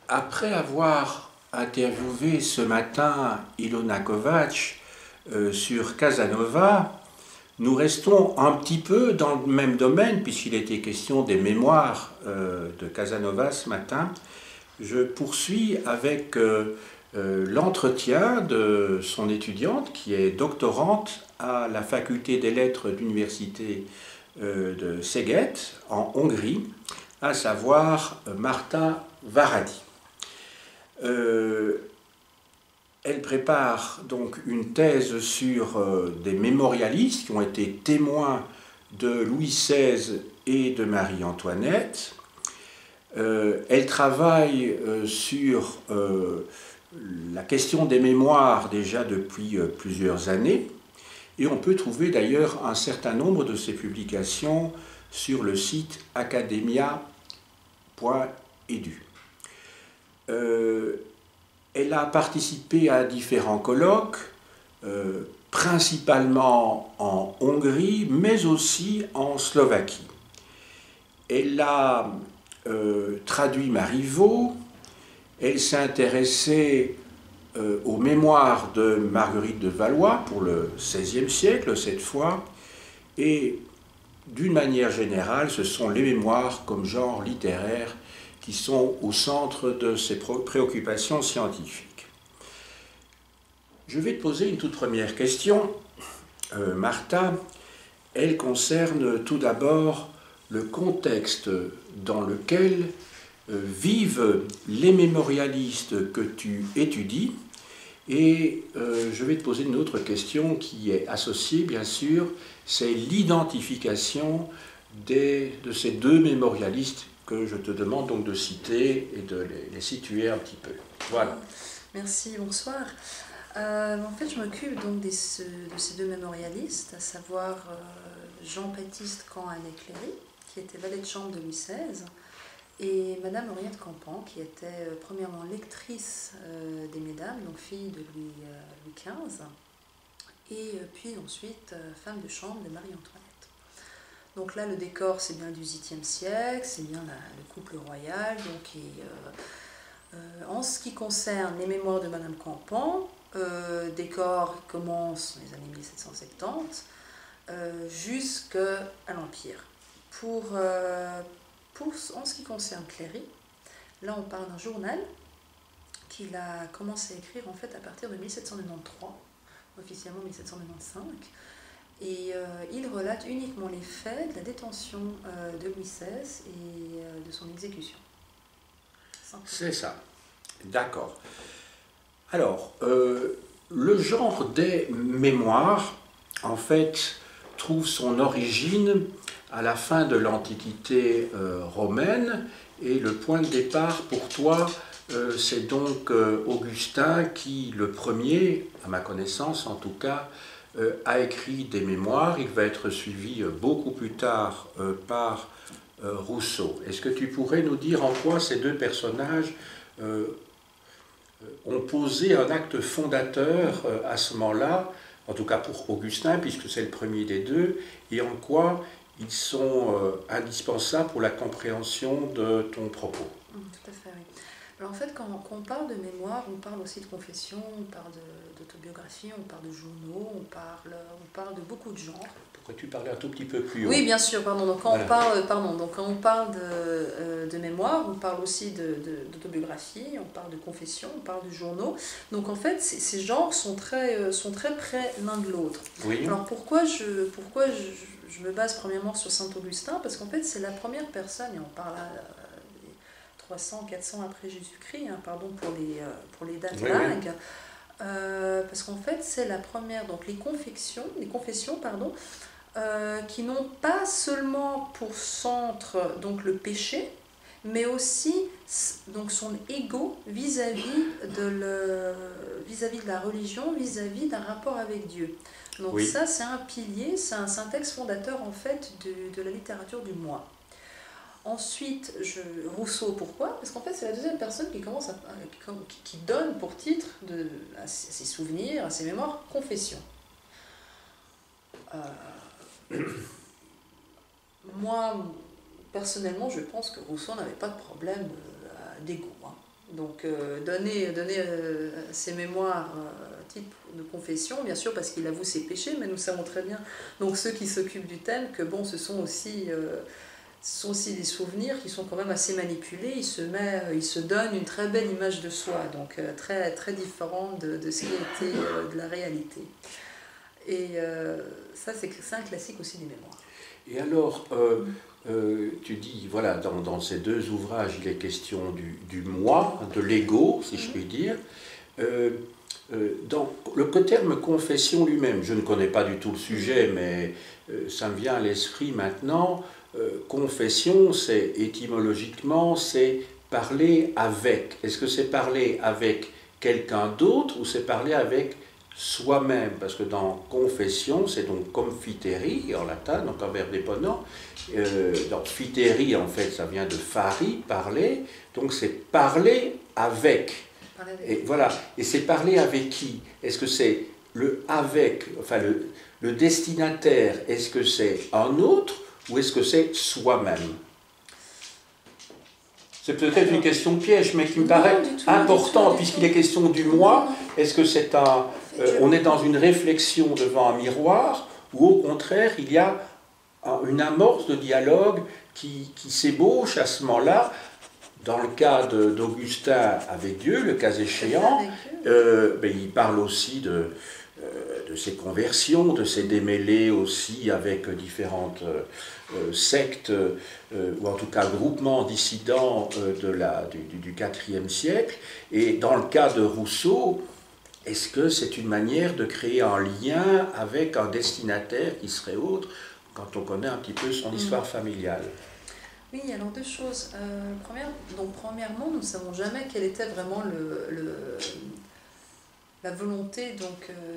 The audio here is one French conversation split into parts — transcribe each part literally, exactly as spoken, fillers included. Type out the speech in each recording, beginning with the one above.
Après avoir interviewé ce matin Ilona Kovač euh, sur Casanova, nous restons un petit peu dans le même domaine, puisqu'il était question des mémoires euh, de Casanova ce matin. Je poursuis avec euh, euh, l'entretien de son étudiante, qui est doctorante à la faculté des lettres de l'université euh, de Szeged, en Hongrie, à savoir euh, Marta Varadi. Euh, elle prépare donc une thèse sur euh, des mémorialistes qui ont été témoins de Louis seize et de Marie-Antoinette. Euh, elle travaille euh, sur euh, la question des mémoires déjà depuis euh, plusieurs années, et on peut trouver d'ailleurs un certain nombre de ses publications sur le site academia point edu. Euh, elle a participé à différents colloques, euh, principalement en Hongrie, mais aussi en Slovaquie. Elle a euh, traduit Marivaux, elle s'est intéressée euh, aux mémoires de Marguerite de Valois pour le seizième siècle cette fois, et d'une manière générale, ce sont les mémoires comme genre littéraire qui sont au centre de ses préoccupations scientifiques. Je vais te poser une toute première question, euh, Marta. Elle concerne tout d'abord le contexte dans lequel euh, vivent les mémorialistes que tu étudies. Et euh, je vais te poser une autre question qui est associée, bien sûr, c'est l'identification de ces deux mémorialistes que je te demande donc de citer et de les, les situer un petit peu. Voilà. Merci, bonsoir. Euh, en fait, je m'occupe donc des, de ces deux mémorialistes, à savoir euh, Jean-Baptiste Camp-Anet-Cléry, qui était valet de chambre de Louis seize, et Madame Henriette Campan, qui était euh, premièrement lectrice euh, des Mesdames, donc fille de Louis, euh, Louis quinze, et euh, puis ensuite euh, femme de chambre de Marie-Antoinette. Donc là, le décor, c'est bien du huitième siècle, c'est bien la, le couple royal. Donc, et, euh, euh, en ce qui concerne les mémoires de Madame Campan, euh, décor qui commence dans les années mille sept cent soixante-dix euh, jusqu'à l'Empire. Pour, euh, pour, en ce qui concerne Cléry, là, on parle d'un journal qu'il a commencé à écrire en fait à partir de mille sept cent quatre-vingt-treize, officiellement mille sept cent quatre-vingt-quinze. Et euh, il relate uniquement les faits de la détention euh, de Louis seize et euh, de son exécution. C'est ça. D'accord. Alors, euh, le genre des mémoires, en fait, trouve son origine à la fin de l'Antiquité euh, romaine, et le point de départ pour toi, euh, c'est donc euh, Augustin qui, le premier, à ma connaissance en tout cas, Euh, a écrit des mémoires. Il va être suivi euh, beaucoup plus tard euh, par euh, Rousseau. Est-ce que tu pourrais nous dire en quoi ces deux personnages euh, ont posé un acte fondateur euh, à ce moment-là, en tout cas pour Augustin, puisque c'est le premier des deux, et en quoi ils sont euh, indispensables pour la compréhension de ton propos? Mmh, tout à fait, oui. Alors en fait, quand, quand on parle de mémoire, on parle aussi de confession, on parle d'autobiographie, on parle de journaux, on parle, on parle de beaucoup de genres. Pourrais-tu parler un tout petit peu plus haut? Oui, bien sûr, pardon. Donc quand, Voilà. on, parle, pardon, donc quand on parle de, euh, de mémoire, on parle aussi d'autobiographie, on parle de confession, on parle de journaux. Donc en fait, ces, ces genres sont très, sont très près l'un de l'autre. Oui. Alors pourquoi, je, pourquoi je, je me base premièrement sur Saint-Augustin? Parce qu'en fait, c'est la première personne, et on parle là, trois cents, quatre cents après Jésus-Christ, hein, pardon pour les, pour les dates oui, vagues, oui. euh, parce qu'en fait c'est la première, donc les confessions, les confessions pardon, euh, qui n'ont pas seulement pour centre donc le péché, mais aussi donc son ego vis-à-vis de, le, vis-à-vis de la religion, vis-à-vis d'un rapport avec Dieu. Donc oui. Ça c'est un pilier, c'est un, un texte fondateur en fait de, de la littérature du moi. Ensuite, je, Rousseau, pourquoi? Parce qu'en fait, c'est la deuxième personne qui, commence à, qui, qui donne pour titre de, à ses souvenirs, à ses mémoires, confession. Euh, moi, personnellement, je pense que Rousseau n'avait pas de problème d'ego. Hein. Donc euh, donner, donner euh, ses mémoires euh, à titre de confession, bien sûr, parce qu'il avoue ses péchés, mais nous savons très bien, donc ceux qui s'occupent du thème, que bon, ce sont aussi, euh, ce sont aussi des souvenirs qui sont quand même assez manipulés. Il se met, il se donne une très belle image de soi, donc euh, très, très différente de, de ce qui a été euh, de la réalité. Et euh, ça, c'est un classique aussi des mémoires. Et alors, euh, euh, tu dis, voilà, dans, dans ces deux ouvrages, il est question du, du moi, de l'ego, si je puis dire. Euh, euh, dans le terme confession lui-même, je ne connais pas du tout le sujet, mais euh, ça me vient à l'esprit maintenant. Euh, confession, c'est étymologiquement, c'est parler avec. Est-ce que c'est parler avec quelqu'un d'autre ou c'est parler avec soi-même? Parce que dans confession, c'est donc confiteri en latin, donc un verbe déponent. Euh, donc fiteri, en fait, ça vient de fari, parler. Donc c'est parler avec. Et voilà. Et c'est parler avec qui? Est-ce que c'est le avec, enfin le, le destinataire, est-ce que c'est un autre ou est-ce que c'est soi-même? C'est peut-être une question piège, mais qui me paraît importante, puisqu'il est question du moi. Est-ce que c'est un... Euh, on est dans une réflexion devant un miroir, ou au contraire, il y a un, une amorce de dialogue qui, qui s'ébauche à ce moment-là, dans le cas d'Augustin avec Dieu, le cas échéant, euh, ben, il parle aussi de... de ses conversions, de ses démêlés aussi avec différentes euh, sectes, euh, ou en tout cas groupements dissidents euh, de la, du, du quatrième siècle. Et dans le cas de Rousseau, est-ce que c'est une manière de créer un lien avec un destinataire qui serait autre, quand on connaît un petit peu son histoire familiale? Oui, alors deux choses. Euh, première, donc, premièrement, nous ne savons jamais quel était vraiment le... le la volonté donc euh,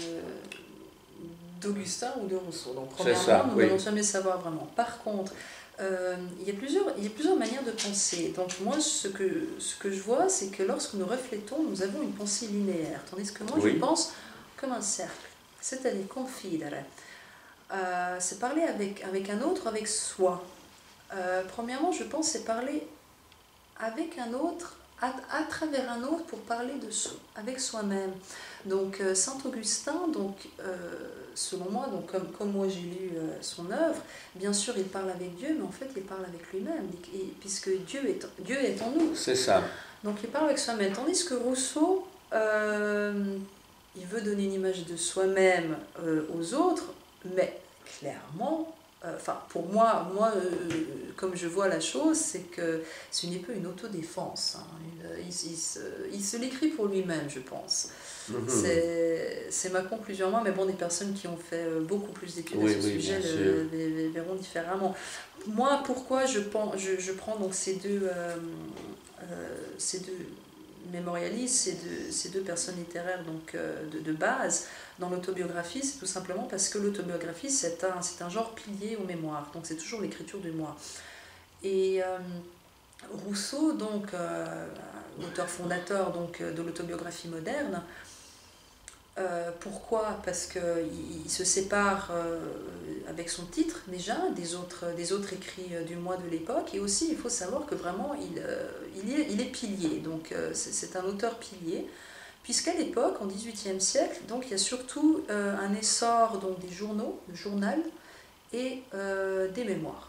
d'Augustin ou de Rousseau. Donc premièrement, ça, nous n'allons oui. jamais savoir vraiment. Par contre, euh, il, y a plusieurs, il y a plusieurs manières de penser. Donc moi, ce que, ce que je vois, c'est que lorsque nous réfléchissons, nous avons une pensée linéaire. Tandis que moi, oui. je pense comme un cercle. C'est-à-dire confidere. Euh, c'est parler avec, avec un autre, avec soi. Euh, premièrement, je pense c'est parler avec un autre, à, à travers un autre pour parler de so, avec soi-même. Donc euh, Saint-Augustin, donc, euh, selon moi, donc, comme, comme moi j'ai lu euh, son œuvre, bien sûr il parle avec Dieu, mais en fait il parle avec lui-même, puisque Dieu est, Dieu est en nous. C'est ça. Donc il parle avec soi-même. Tandis que Rousseau, euh, il veut donner une image de soi-même euh, aux autres, mais clairement, enfin euh, pour moi, moi euh, comme je vois la chose, c'est que ce n'est pas une autodéfense. Hein. Il, il, il, se, il se l'écrit pour lui-même, je pense. Mmh. C'est ma conclusion moi, mais bon, des personnes qui ont fait beaucoup plus d'études oui, à ce oui, sujet le, le, le verront différemment. Moi, pourquoi je, pense, je, je prends donc ces deux, euh, euh, ces deux mémorialistes, ces deux, ces deux personnes littéraires donc, euh, de, de base dans l'autobiographie, c'est tout simplement parce que l'autobiographie, c'est un, c'est un genre pilier aux mémoires, donc c'est toujours l'écriture du moi. Et euh, Rousseau, donc, euh, l'auteur fondateur donc, de l'autobiographie moderne, Euh, pourquoi? Parce qu'il se sépare euh, avec son titre déjà des autres, des autres écrits euh, du moi de l'époque, et aussi il faut savoir que vraiment il, euh, il, est, il est pilier, donc euh, c'est un auteur pilier, puisqu'à l'époque, en dix-huitième siècle, donc, il y a surtout euh, un essor donc, des journaux, le journal, et euh, des mémoires.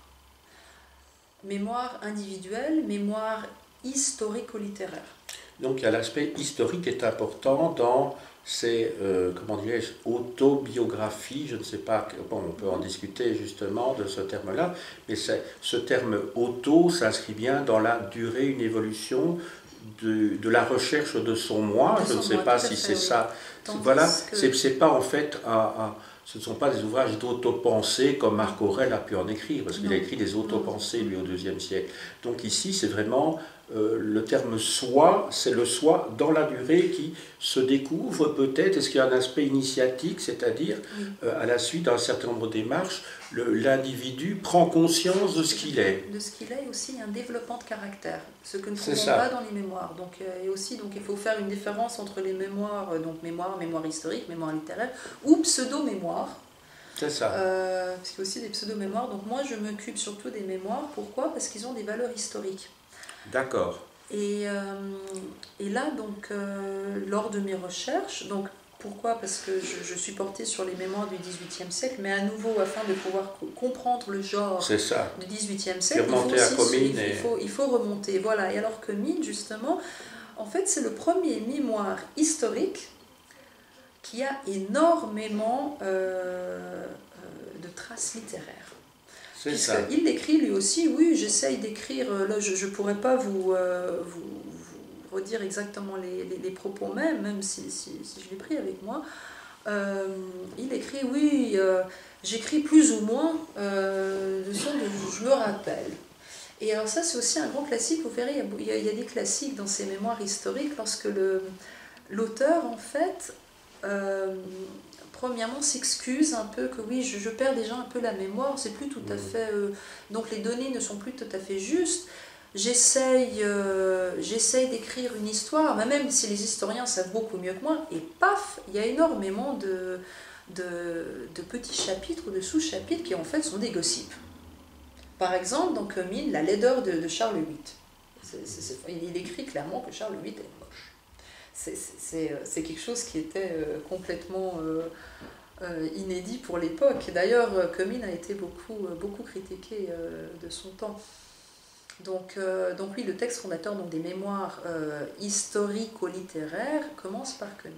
Mémoire individuelle, mémoire historico-littéraire. Donc il y a l'aspect historique qui est important dans ces, euh, comment dirais-je, autobiographies, je ne sais pas, bon, on peut en discuter justement de ce terme-là, mais ce terme auto s'inscrit bien dans la durée, une évolution de, de la recherche de son moi, de je son ne sais moi, pas si c'est oui. ça. Voilà, que... c'est pas en fait un, un, ce ne sont pas des ouvrages d'autopensée comme Marc Aurèle a pu en écrire, parce qu'il a écrit des autopensées lui au deuxième siècle. Donc ici c'est vraiment euh, le terme soi, c'est le soi dans la durée qui se découvre peut-être. Est-ce qu'il y a un aspect initiatique, c'est-à-dire oui. euh, à la suite d'un certain nombre de démarches, l'individu prend conscience de ce qu'il est. De ce qu'il est, et aussi un développement de caractère, ce que nous ne trouvons pas dans les mémoires. Donc, euh, et aussi, donc, il faut faire une différence entre les mémoires, euh, donc mémoire, mémoire historique, mémoire littéraire, ou pseudo-mémoire. C'est ça. Euh, parce qu'il y a aussi des pseudo-mémoires. Donc moi, je m'occupe surtout des mémoires. Pourquoi? Parce qu'ils ont des valeurs historiques. D'accord. Et, euh, là, donc, euh, lors de mes recherches, donc, pourquoi? Parce que je, je suis portée sur les mémoires du dix-huitième siècle, mais à nouveau, afin de pouvoir comprendre le genre du dix-huitième siècle, il faut, aussi, il, et... il, faut, il faut remonter. Voilà. Et alors Comines, justement, en fait, c'est le premier mémoire historique qui a énormément euh, de traces littéraires. Puisqu'il décrit lui aussi, oui, j'essaye d'écrire, là je ne pourrais pas vous, euh, vous, vous redire exactement les, les, les propos même, même si, si, si je l'ai pris avec moi. Euh, il écrit, oui, euh, j'écris plus ou moins euh, de ce dont je me rappelle. Et alors ça c'est aussi un grand classique, vous verrez, il y a, il y a des classiques dans ces mémoires historiques, lorsque l'auteur en fait, euh, premièrement s'excuse un peu que oui, je, je perds déjà un peu la mémoire, c'est plus tout à fait, euh, donc les données ne sont plus tout à fait justes. J'essaye euh, j'essaye d'écrire une histoire, mais même si les historiens savent beaucoup mieux que moi, et paf, il y a énormément de, de, de petits chapitres ou de sous-chapitres qui en fait sont des gossips. Par exemple, dans Comines, la laideur de, de Charles huit. C'est, c'est, c'est, il écrit clairement que Charles huit est moche. C'est, c'est, c'est quelque chose qui était euh, complètement euh, euh, inédit pour l'époque. D'ailleurs, Comines a été beaucoup, beaucoup critiqué euh, de son temps. Donc, euh, donc oui, le texte fondateur donc, des mémoires euh, historico-littéraires commence par Comines.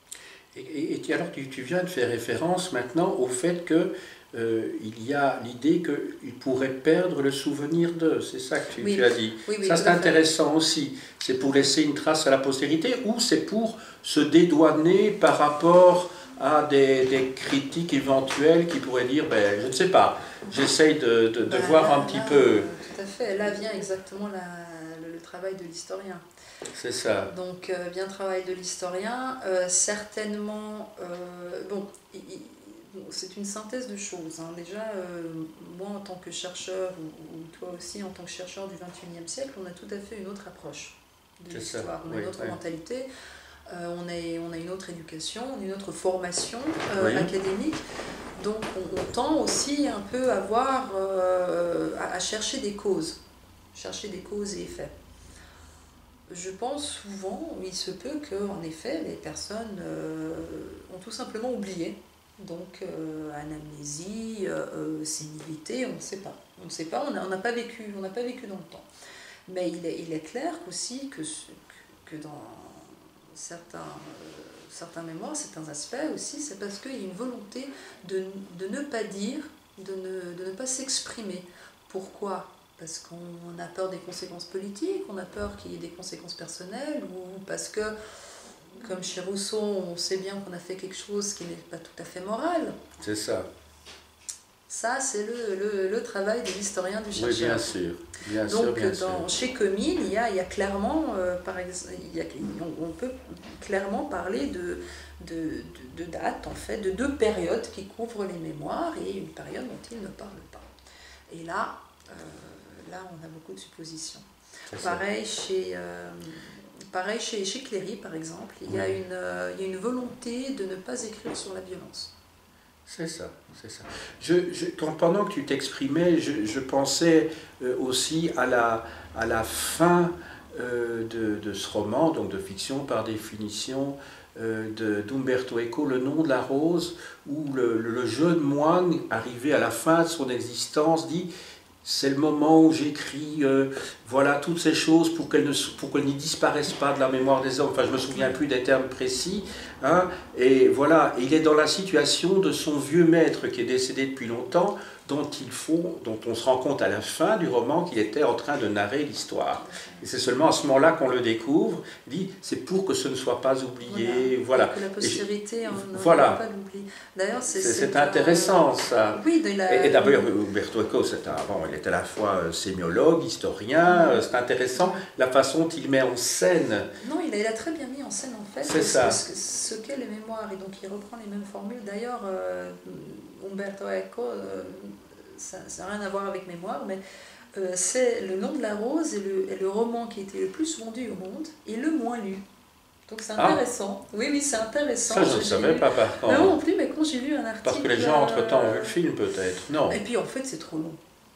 Et, et, et alors tu, tu viens de faire référence maintenant au fait que euh, il y a l'idée qu'il pourrait perdre le souvenir d'eux, c'est ça que tu, oui. tu as dit. Oui, oui, ça c'est intéressant aussi. C'est pour laisser une trace à la postérité ou c'est pour se dédouaner par rapport à des, des critiques éventuelles qui pourraient dire, ben, je ne sais pas, j'essaye de, de, de ben, voir là, un petit là, peu. Tout à fait, là vient exactement la, le, le travail de l'historien. C'est ça. Donc, euh, bien travail de l'historien, euh, certainement, euh, bon, il, il, bon c'est une synthèse de choses. Hein. Déjà, euh, moi en tant que chercheur, ou, ou toi aussi en tant que chercheur du vingt et unième siècle, on a tout à fait une autre approche de l'histoire, on a oui, une autre oui. mentalité. Euh, on, est, on a une autre éducation, on a une autre formation euh, oui. académique, donc on, on tend aussi un peu à, voir, euh, à, à chercher des causes, chercher des causes et effets. Je pense souvent, il se peut qu'en effet, les personnes euh, ont tout simplement oublié, donc euh, anamnésie, euh, sénilité, on ne sait pas, on ne sait pas, on n'a pas vécu, on n'a pas vécu dans le temps. Mais il est, il est clair aussi que, que dans Certains, euh, certains mémoires, certains aspects aussi, c'est parce qu'il y a une volonté de, de ne pas dire, de ne, de ne pas s'exprimer. Pourquoi? Parce qu'on a peur des conséquences politiques, on a peur qu'il y ait des conséquences personnelles, ou parce que, comme chez Rousseau, on sait bien qu'on a fait quelque chose qui n'est pas tout à fait moral. C'est ça. Ça, c'est le, le, le travail de l'historien, du chercheur. Oui, bien sûr. Bien Donc, sûr, bien dans, sûr. chez Comines, il y a, il y a clairement, euh, par exemple, il y a, on, on peut clairement parler de, de, de, de dates, en fait, de deux périodes qui couvrent les mémoires et une période dont il ne parle pas. Et là, euh, là on a beaucoup de suppositions. Pareil chez, euh, pareil chez, chez Cléry, par exemple, il y, a une, euh, il y a une volonté de ne pas écrire sur la violence. C'est ça, c'est ça. Je, je, quand, pendant que tu t'exprimais, je, je pensais euh, aussi à la, à la fin euh, de, de ce roman, donc de fiction par définition, euh, d'Umberto Eco, Le nom de la rose, où le, le jeune moine, arrivé à la fin de son existence, dit « c'est le moment où j'écris euh, voilà, toutes ces choses pour qu'elles pour qu'elles n'y disparaissent pas de la mémoire des hommes ». Enfin, je ne me souviens plus des termes précis. Hein, et voilà, il est dans la situation de son vieux maître qui est décédé depuis longtemps, dont, il faut, dont on se rend compte à la fin du roman qu'il était en train de narrer l'histoire. Et c'est seulement à ce moment-là qu'on le découvre. Il dit, c'est pour que ce ne soit pas oublié. Voilà. voilà. Que la postérité en voilà. pas l'oubli. D'ailleurs, c'est intéressant, ça. Oui, la... Et, et d'abord, Umberto Eco, un, bon, il est à la fois sémiologue, historien. C'est intéressant la façon dont il met en scène. Non, il a, il a très bien mis en scène, en fait, c'est ça. Ce, ce qu'est les mémoires. Et donc, il reprend les mêmes formules. D'ailleurs, euh, Umberto Eco, euh, ça n'a rien à voir avec mémoire, mais euh, c'est Le nom de la rose est le, est le roman qui a été le plus vendu au monde et le moins lu. Donc c'est intéressant. Ah. Oui, oui, c'est intéressant. Ça, je ne savais pas par contre. Non, non plus, mais quand j'ai lu un article... Parce que les gens, entre-temps, ont vu le film, peut-être. Non. Et puis, en fait, c'est trop long.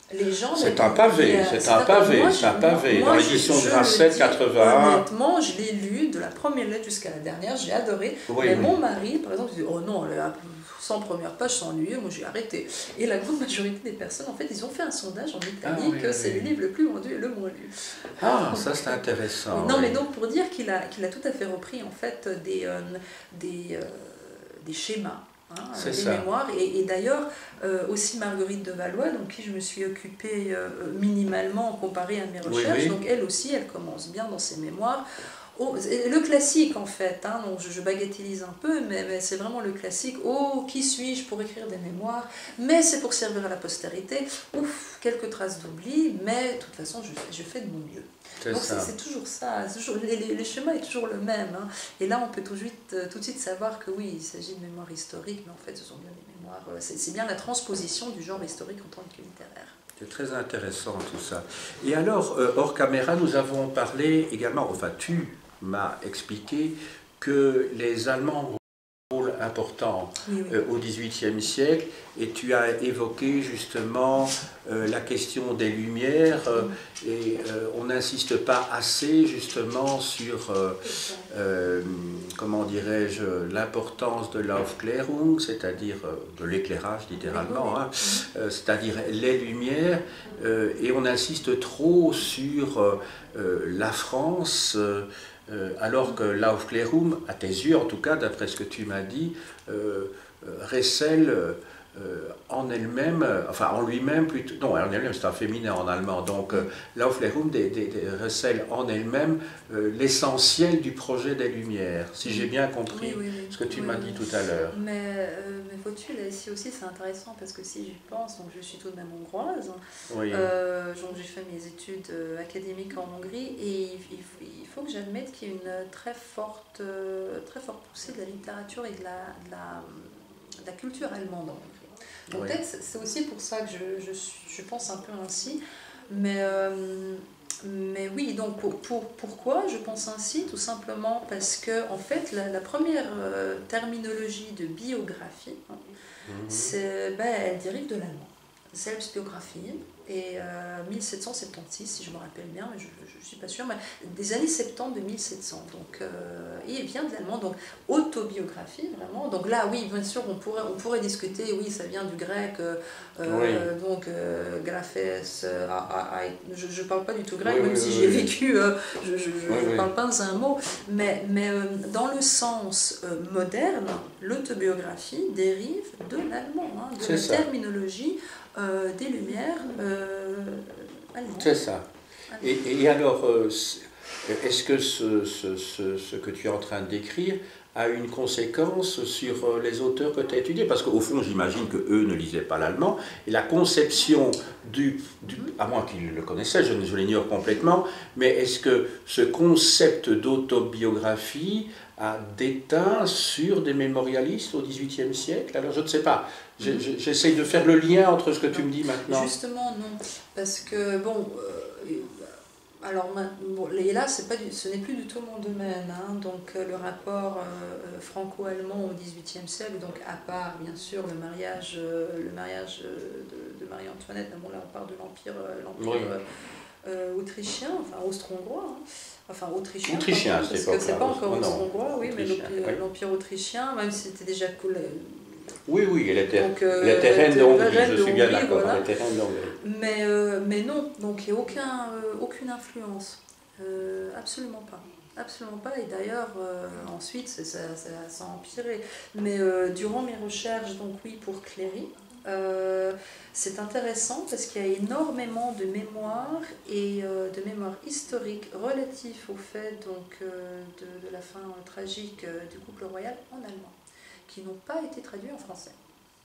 Les gens, c'est un pavé, c'est un pavé, c'est un pavé. Dans l'édition de Grasset quatre-vingt-un. Honnêtement, je l'ai lu de la première lettre jusqu'à la dernière, j'ai adoré. Oui, mais oui. Mon mari, par exemple, il dit oh non, la cent premières pages s'ennuyer, moi j'ai arrêté. Et la grande majorité des personnes, en fait, ils ont fait un sondage en Italie ah, oui, que oui, c'est oui. le livre le plus vendu et le moins lu. Ah, donc, ça c'est intéressant. Non, oui. mais donc pour dire qu'il a, qu'il a tout à fait repris en fait des, euh, des, euh, des schémas. Hein, des ça. mémoires et, et d'ailleurs euh, aussi Marguerite de Valois, donc qui je me suis occupée euh, minimalement comparé à mes recherches, oui, oui. donc elle aussi elle commence bien dans ses mémoires. Oh, le classique en fait, hein, donc je, je bagatellise un peu, mais, mais c'est vraiment le classique. Oh, qui suis-je pour écrire des mémoires? Mais c'est pour servir à la postérité. Ouf, quelques traces d'oubli, mais de toute façon, je, je fais de mon mieux. Donc c'est toujours ça, toujours, les, les, les schémas est toujours le même. Hein. Et là, on peut tout de, suite, tout de suite savoir que oui, il s'agit de mémoire historique, mais en fait, ce sont bien des mémoires. C'est bien la transposition du genre historique en tant que littéraire. C'est très intéressant tout ça. Et alors, euh, hors caméra, nous avons parlé également, enfin tu m'as expliqué que les Allemands ont un rôle important oui, oui. Euh, au dix-huitième siècle et tu as évoqué justement euh, la question des Lumières euh, et euh, on n'insiste pas assez justement sur, euh, euh, comment dirais-je, l'importance de l'Aufklärung, c'est-à-dire euh, de l'éclairage littéralement, hein, euh, c'est-à-dire les Lumières euh, et on insiste trop sur euh, la France euh, Euh, alors que l'Aufklärung, à tes yeux en tout cas, d'après ce que tu m'as dit, euh, euh, recèle euh, en elle-même, euh, enfin en lui-même plutôt, non en elle-même c'est un féminin en allemand, donc euh, l'Aufklärung des, des, des, recèle en elle-même euh, l'essentiel du projet des Lumières, si j'ai bien compris oui, oui, oui. ce que tu oui, m'as oui. dit tout à l'heure. Mais, euh, mais vois-tu, là ici aussi c'est intéressant parce que si j'y pense, donc je suis tout de même hongroise, oui. euh, donc j'ai fait mes études euh, académiques en Hongrie et il, il faut que j'admette qu'il y a une très forte, euh, très forte poussée de la littérature et de la, de la, de la culture allemande en Hongrie. Donc oui. peut-être c'est aussi pour ça que je, je, je pense un peu ainsi, mais, euh, mais oui, donc pour, pour, pourquoi je pense ainsi? Tout simplement parce que en fait la, la première euh, terminologie de biographie, hein, mm-hmm. c'est, ben, elle dérive de l'allemand, Selbstbiographie, et euh, mille sept cent soixante-seize si je me rappelle bien, mais je ne suis pas sûre, mais des années soixante-dix de mille sept cents, donc euh, il vient de l'allemand, donc autobiographie vraiment, donc là oui bien sûr on pourrait, on pourrait discuter, oui ça vient du grec, euh, oui. donc euh, graphes, euh, a, a, je ne parle pas du tout grec, oui, même oui, si oui, j'ai oui. vécu, euh, je ne oui, oui. parle pas un mot, mais, mais euh, dans le sens euh, moderne, l'autobiographie dérive de l'allemand, hein, de la ça. terminologie Euh, des Lumières euh, allemandes. C'est ça. Et, et alors, euh, est-ce que ce, ce, ce, ce que tu es en train de décrire a une conséquence sur les auteurs que tu as étudiés? Parce qu'au fond, j'imagine qu'eux ne lisaient pas l'allemand, et la conception du... du à moins qu'ils le connaissaient, je, je l'ignore complètement, mais est-ce que ce concept d'autobiographie a déteint sur des mémorialistes au dix-huitième siècle? Alors je ne sais pas, j'essaye de faire le lien entre ce que tu me dis maintenant. Justement non, parce que bon, euh, alors bon, et là c'est pas du, ce n'est plus du tout mon domaine, hein, donc euh, le rapport euh, franco-allemand au dix-huitième siècle, donc à part bien sûr le mariage, euh, le mariage de, de Marie-Antoinette, bon là on parle de l'empire, l'empire oui. euh, autrichien, enfin austro-hongrois. Hein. Enfin, autrichien, autrichien parce que c'est pas encore austro-hongrois, oui, mais l'empire oui. autrichien, même si c'était déjà cool. Oui, oui, elle était, donc, euh, elle était reine de Hongrie, je suis bien d'accord, voilà. Elle était reine de Hongrie. Mais, euh, mais non, donc il n'y a aucun, euh, aucune influence, euh, absolument pas. Absolument pas, et d'ailleurs, euh, ensuite, ça, ça, ça a empiré. Mais euh, durant mes recherches, donc oui, pour Cléry, Euh, c'est intéressant parce qu'il y a énormément de mémoires et euh, de mémoires historiques relatifs au fait donc, euh, de, de la fin euh, tragique euh, du couple royal en allemand, qui n'ont pas été traduits en français.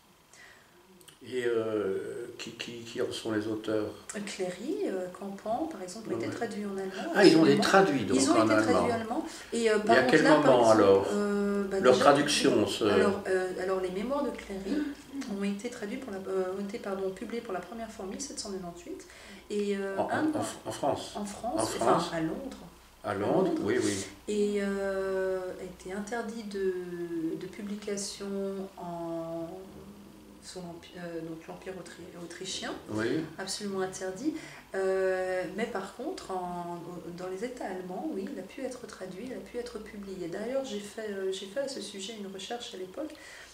Et euh, qui, qui, qui en sont les auteurs? Cléry, euh, Campan, par exemple, ont ouais. été traduits en allemand. Ah, ils ont été traduits donc Ils ont en été allemand. traduits en allemand. Et, euh, par et à quel là, moment exemple, alors euh, bah, Leur déjà, traduction ce... alors, euh, alors, les mémoires de Cléry ont été traduits pour la, euh, ont été pardon, publiés pour la première fois en mille sept cent quatre-vingt-dix-huit. Et, euh, en, un, en, en France En France, en France. Enfin, à Londres. À Londres, oui, oui. Et euh, a été interdit de, de publication en sous l'Empire euh, autrichien, oui. absolument interdit. Euh, mais par contre, en, dans les États allemands, oui, il a pu être traduit, il a pu être publié. D'ailleurs, j'ai fait, euh, j'ai fait à ce sujet une recherche à l'époque.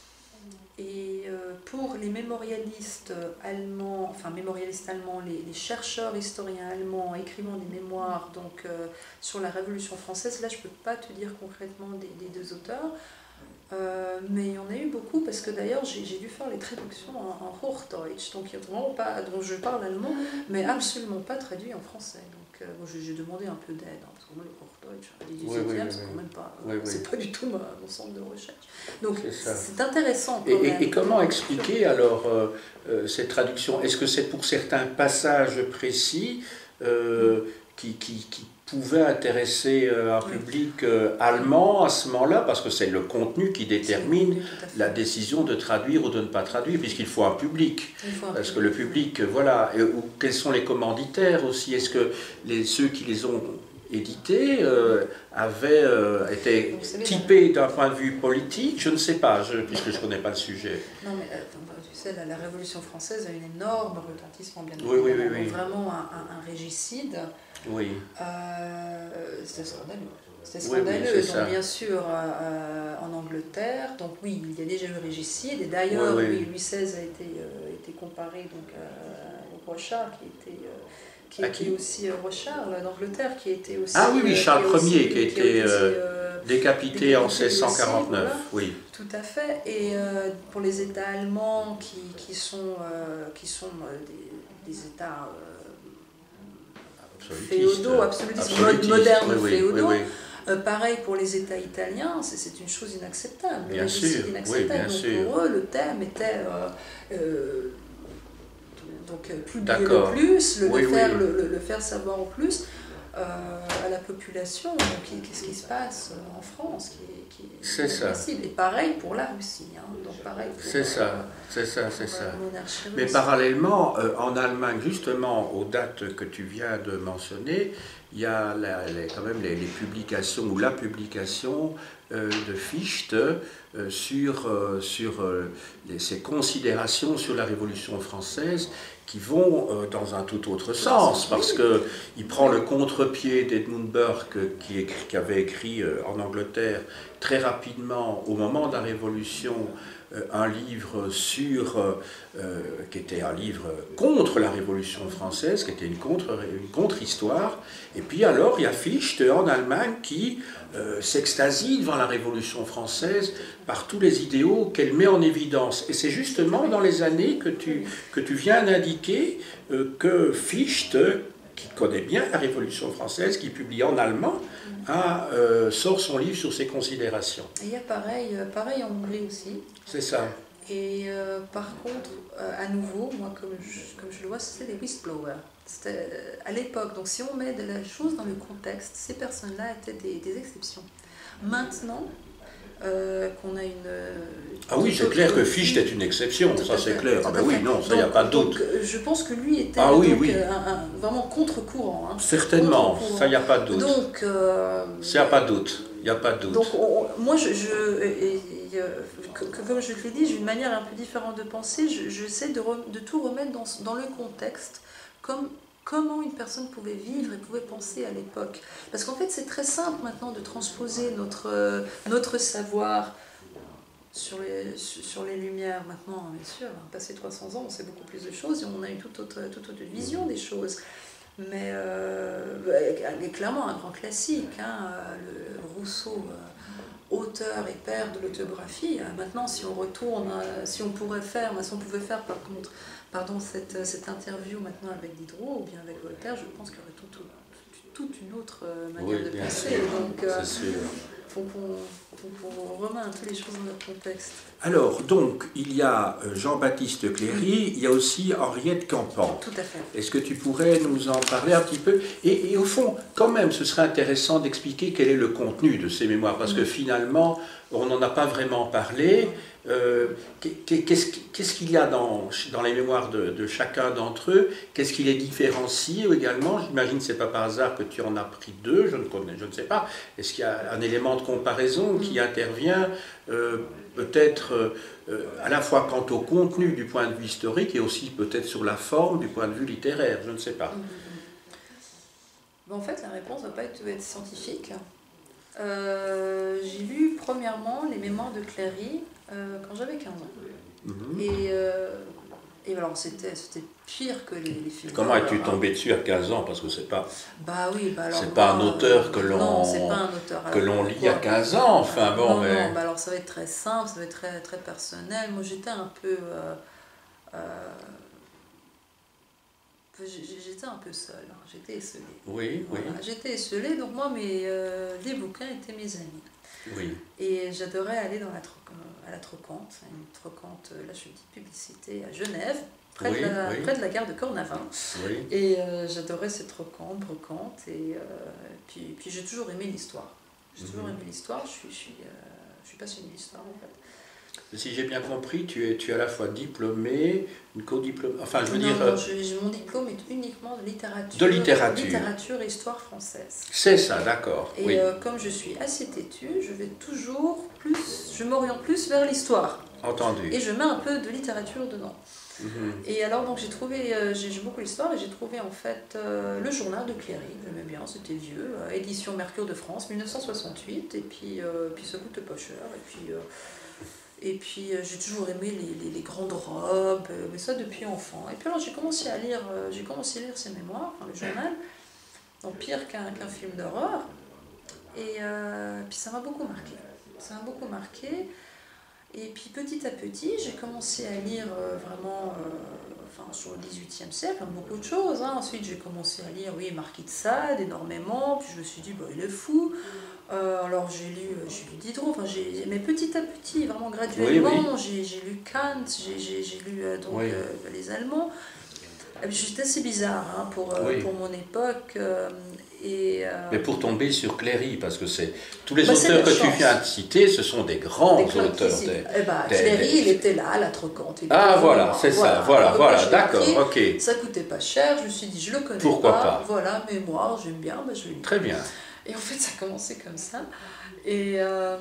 Et euh, pour les mémorialistes allemands, enfin mémorialistes allemands, les, les chercheurs historiens allemands écrivant des mémoires donc, euh, sur la Révolution française, là je ne peux pas te dire concrètement des, des deux auteurs, euh, mais il y en a eu beaucoup parce que d'ailleurs j'ai dû faire les traductions en, en Hochdeutsch, donc, vraiment pas, donc je parle allemand, mais absolument pas traduit en français. Donc euh, bon, j'ai demandé un peu d'aide, hein, parce que moi le Hochdeutsch, les dix-septième, oui, oui, oui, c'est quand même pas, oui, c'est oui. pas du tout ma, mon centre de recherche. Donc c'est intéressant. Quand et, même. et comment expliquer alors euh, euh, cette traduction? Est-ce que c'est pour certains passages précis euh, qui, qui, qui pouvaient intéresser euh, un oui. public euh, allemand à ce moment-là? Parce que c'est le contenu qui détermine oui, la décision de traduire ou de ne pas traduire, puisqu'il faut un public. Faut un parce public. que le public, voilà. Et, ou, quels sont les commanditaires aussi? Est-ce que les, ceux qui les ont édité euh, avait euh, été typé d'un point de vue politique, je ne sais pas, je, puisque je ne connais pas le sujet. Non, mais euh, tu sais, la, la Révolution française a eu un énorme retentissement, bien oui, oui, oui, oui. Vraiment un, un, un régicide. Oui. Euh, C'était scandaleux. C'était scandaleux. Oui, oui, donc, ça. Bien sûr, euh, en Angleterre, donc oui, il y a déjà eu régicide, et d'ailleurs, oui, oui. Louis seize a été, euh, été comparé donc, euh, au roi Charles, qui était. Euh, qui à était qui aussi euh, roi Charles d'Angleterre, qui était aussi... Ah oui, oui, Charles euh, Ier, qui, qui a été euh, décapité, décapité en seize cent quarante-neuf, aussi, voilà. Oui. Tout à fait, et euh, pour les États allemands qui, qui sont, euh, qui sont euh, des, des États euh, féodaux, absolutistes, absolutistes, modernes, oui, féodaux, oui, oui. Euh, pareil pour les États italiens, c'est une chose inacceptable, bien sûr, inacceptable. Oui, bien Donc sûr. Pour eux, le thème était... Euh, euh, donc publier le plus, le, oui, le, faire, oui. le, le faire savoir au plus euh, à la population, qu'est-ce qui se passe en France, qui est, qui est ça. possible. Et pareil pour la Russie. Hein, donc pareil pour, c'est ça, euh, c'est ça, c'est ça. Mais russe. Parallèlement, euh, en Allemagne, justement, aux dates que tu viens de mentionner, il y a la, les, quand même les, les publications, ou la publication euh, de Fichte euh, sur, euh, sur euh, les, ses considérations sur la Révolution française, qui vont euh, dans un tout autre sens, parce qu'il prend le contre-pied d'Edmund Burke, qui, qui avait écrit euh, en Angleterre très rapidement, au moment de la Révolution, euh, un livre sur, euh, qui était un livre contre la Révolution française, qui était une contre, une contre-histoire. Et puis alors, il y a Fichte en Allemagne qui euh, s'extasie devant la Révolution française par tous les idéaux qu'elle met en évidence. Et c'est justement dans les années que tu, que tu viens d'indiquer euh, que Fichte, qui connaît bien la Révolution française, qui publie en allemand, a, euh, sort son livre sur ses considérations. Et il y a pareil, pareil en anglais aussi. C'est ça. Et euh, par contre, euh, à nouveau, moi comme je, comme je le vois, c'était des whistleblowers. C'était à l'époque, donc si on met de la chose dans le contexte, ces personnes-là étaient des, des exceptions. Maintenant, Euh, qu'on a une... Ah oui, c'est clair que Fichte est une exception, ça c'est clair. Ah ben oui, non, ça il n'y a pas de doute. Donc, je pense que lui était ah, oui, donc, oui. Un, un, vraiment contre-courant. Hein. Certainement, contre ça il n'y a pas de doute. Donc... Euh, ça il n'y a pas de doute, il n'y a pas de doute. Donc on, moi, je, je et, et, que, que, comme je te l'ai dit, j'ai une manière un peu différente de penser, j'essaie de, de tout remettre dans, dans le contexte, comme... Comment une personne pouvait vivre et pouvait penser à l'époque. Parce qu'en fait, c'est très simple maintenant de transposer notre, notre savoir sur les, sur les Lumières. Maintenant, bien sûr, passé trois cents ans, on sait beaucoup plus de choses et on a une toute autre, toute autre vision des choses. Mais euh, clairement, un grand classique, hein, le Rousseau, euh, auteur et père de l'autobiographie. Maintenant, si on retourne, si on pourrait faire, si on pouvait faire par contre, pardon, cette, cette interview maintenant avec Diderot ou bien avec Voltaire, je pense qu'il y aurait tout, tout, toute une autre manière oui, de penser. Sûr. Donc, euh, faut qu'on remet un peu les choses dans leur contexte. Alors, donc, il y a Jean-Baptiste Cléry, il y a aussi Henriette Campan. Tout à fait. Est-ce que tu pourrais nous en parler un petit peu et, et au fond, quand même, ce serait intéressant d'expliquer quel est le contenu de ces mémoires, parce que finalement, on n'en a pas vraiment parlé. Euh, Qu'est-ce qu'est-ce qu'il y a dans, dans les mémoires de, de chacun d'entre eux? Qu'est-ce qui les différencie également? J'imagine que ce n'est pas par hasard que tu en as pris deux, je ne, connais, je ne sais pas. Est-ce qu'il y a un élément de comparaison qui intervient euh, peut-être euh, à la fois quant au contenu du point de vue historique et aussi peut-être sur la forme du point de vue littéraire, je ne sais pas. Mmh. En fait, la réponse ne va pas être, être scientifique. Euh, j'ai lu premièrement les mémoires de Cléry euh, quand j'avais quinze ans. Mmh. Et, euh, et alors c'était pire que les, les films. Comment es-tu tombé dessus à quinze ans? Parce que c'est pas, bah oui, bah alors, c'est pas bah, un auteur que l'on que l'on lit à quinze ans. Enfin bon, non, mais... non, bah alors ça va être très simple, ça va être très, très personnel. Moi j'étais un peu... Euh, euh, J'étais un peu seule, hein. J'étais esselée. Oui, voilà. oui. J'étais esselée, donc moi, mes, euh, les bouquins étaient mes amis. Oui. Et j'adorais aller dans la à la Trocante, une Trocante, là je fais une petite publicité, à Genève, près, oui, de, la, oui. près de la gare de Cornavin. Oui. Et euh, j'adorais cette Trocante, brocante, et euh, puis, puis j'ai toujours aimé l'histoire. J'ai mm-hmm. toujours aimé l'histoire, je suis, je suis, euh, je suis passionnée d'histoire en fait. Si j'ai bien compris, tu es, tu es à la fois diplômé, une co-diplômée, enfin je veux non, dire... Non, je, je, mon diplôme est uniquement de littérature. De littérature. Littérature et histoire française. C'est ça, d'accord. Et oui. euh, comme je suis assez têtue, je vais toujours plus, je m'oriente plus vers l'histoire. Entendu. Et je mets un peu de littérature dedans. Mm-hmm. Et alors donc j'ai trouvé, euh, j'ai beaucoup l'histoire et j'ai trouvé en fait euh, le journal de Cléry, j'aimais bien, c'était vieux, euh, édition Mercure de France, mille neuf cent soixante-huit, et puis, euh, puis ça coûte pas cher, et puis... Euh, Et puis euh, j'ai toujours aimé les, les, les grandes robes, euh, mais ça depuis enfant. Et puis alors j'ai commencé à lire, euh, j'ai commencé à lire ses mémoires, enfin, le journal, donc pire qu'un qu'un film d'horreur. Et euh, puis ça m'a beaucoup marqué. Ça m'a beaucoup marqué. Et puis petit à petit, j'ai commencé à lire euh, vraiment, euh, enfin sur le dix-huitième siècle, beaucoup de choses. Hein. Ensuite j'ai commencé à lire, oui, Marquis de Sade énormément. Puis je me suis dit, bah, il est fou. Euh, alors j'ai lu, j'ai lu Diderot, enfin, mais petit à petit, vraiment graduellement, oui, oui. j'ai lu Kant, j'ai lu euh, donc, oui. euh, les Allemands. J'étais assez bizarre hein, pour, euh, oui. pour mon époque. Euh, et, euh... Mais pour tomber sur Cléry, parce que c'est tous les bah, auteurs que chance. tu viens de citer, ce sont des grands des auteurs. Des, eh bah, des, Cléry, des... il était là, à la Trocante. Ah voilà, c'est voilà. ça, voilà, voilà, d'accord, ok. Ça coûtait pas cher, je me suis dit, je le connais Pourquoi pas. pas. Voilà, mémoire, j'aime bien, bah, je le lis. Très bien. Et en fait, ça a commencé comme ça. Et, euh,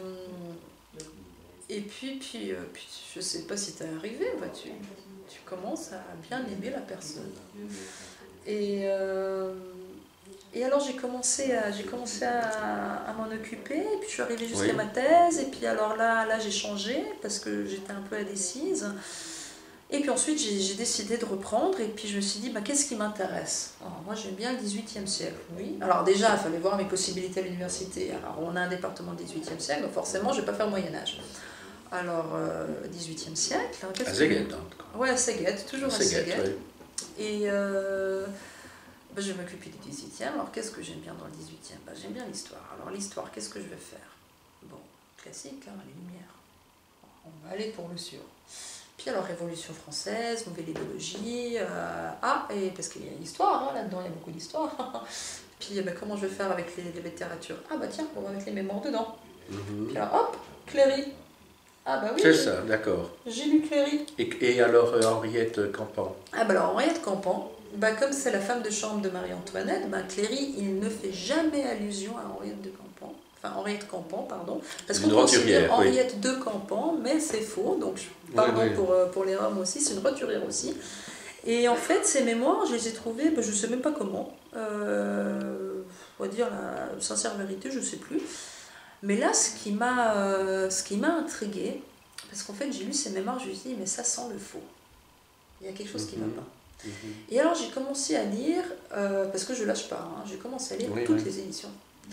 et puis, puis, euh, puis, je ne sais pas si tu es arrivé, bah, tu, tu commences à bien aimer la personne. Et, euh, et alors, j'ai commencé à, j'ai commencé à, à m'en occuper. Et puis, je suis arrivée jusqu'à oui. ma thèse. Et puis, alors là, là j'ai changé parce que j'étais un peu indécise. Et puis ensuite, j'ai décidé de reprendre, et puis je me suis dit, bah, qu'est-ce qui m'intéresse? Moi, j'aime bien le dix-huitième siècle, oui. Alors déjà, il fallait voir mes possibilités à l'université. Alors, on a un département du dix-huitième siècle, donc forcément, je ne vais pas faire Moyen-Âge. Alors, euh, dix-huitième siècle... À Szeged, hein. Oui, à Szeged, toujours à Szeged. Oui. Et euh, bah, je vais m'occuper du dix-huitième. Alors, qu'est-ce que j'aime bien dans le dix-huitième? Bah, j'aime bien l'histoire. Alors, l'histoire, qu'est-ce que je vais faire? Bon, classique, hein, les Lumières. On va aller pour le sûr. Puis alors, Révolution française, nouvelle idéologie, euh, ah, et parce qu'il y a une histoire, hein, là-dedans, il y a beaucoup d'histoire. Puis bah, comment je vais faire avec les, les littératures? Ah bah tiens, on va mettre les mémoires dedans. Mm-hmm. Puis alors, hop, Cléry. Ah bah oui. C'est ça, d'accord. J'ai lu Cléry. Et, et alors, euh, Henriette Campan? Ah bah alors, Henriette Campan, bah, comme c'est la femme de chambre de Marie-Antoinette, bah, Cléry, il ne fait jamais allusion à Henriette de Campan. Enfin, Henriette Campan, pardon, parce qu'on considère Henriette oui. de Campan, mais c'est faux, donc pardon oui, oui. pour, pour les Roms aussi, c'est une roturière aussi. Et en fait, ces mémoires, je les ai trouvées, ben, je ne sais même pas comment, euh, on va dire la sincère vérité, je ne sais plus. Mais là, ce qui m'a euh, intriguée, parce qu'en fait, j'ai lu ces mémoires, je me suis dit, mais ça sent le faux. Il y a quelque chose qui ne mm-hmm. va pas. Mm-hmm. Et alors, j'ai commencé à lire, euh, parce que je ne lâche pas, hein, j'ai commencé à lire oui, toutes oui. les éditions.